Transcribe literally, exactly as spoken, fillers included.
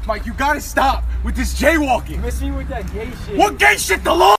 Mike, you gotta stop with this jaywalking. Miss me with that gay shit. What gay shit? The law?